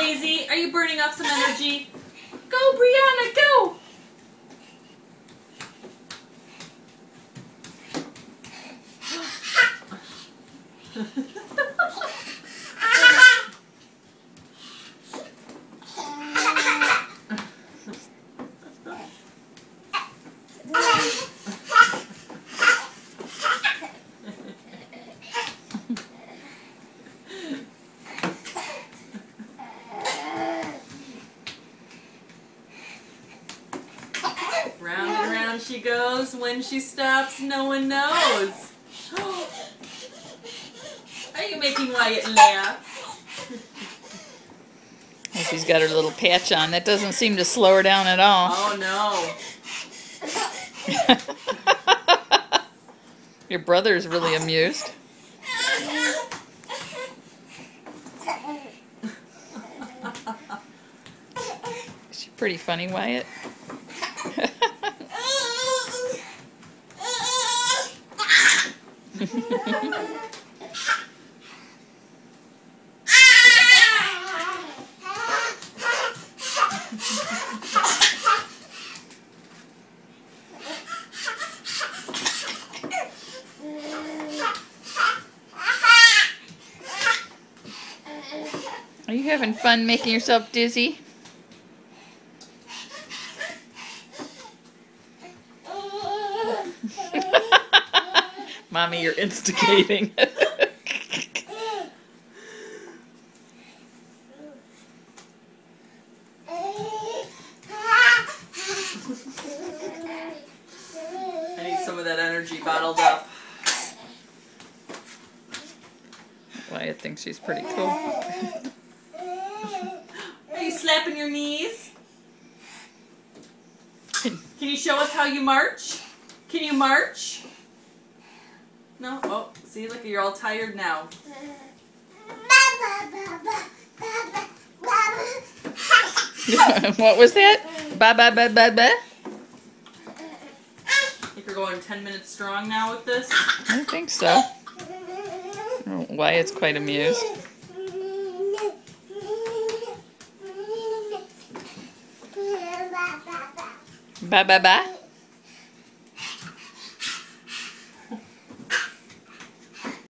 Daisy? Are you burning off some energy? Go, Brianna, go! Round and round she goes. When she stops, no one knows. Are you making Wyatt laugh? Well, she's got her little patch on. That doesn't seem to slow her down at all. Oh, no. Your brother's really amused. Is she pretty funny, Wyatt? Are you having fun making yourself dizzy? Mommy, you're instigating. I need some of that energy bottled up. Wyatt thinks she's pretty cool. Are you slapping your knees? Can you show us how you march? Can you march? No? Oh, see, look, you're all tired now. What was that? Ba ba ba ba ba? Think we're going 10 minutes strong now with this? I think so. Oh, Wyatt's quite amused. Ba ba ba?